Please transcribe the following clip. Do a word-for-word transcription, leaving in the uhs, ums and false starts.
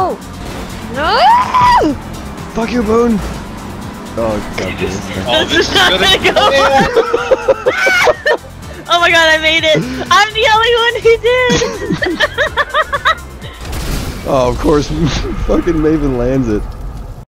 No! No! Fuck you, Boone! Oh, God. Oh, This is not gonna go well. Oh my god, I made it! I'm the only one who did! Oh, of course, fucking Maven lands it.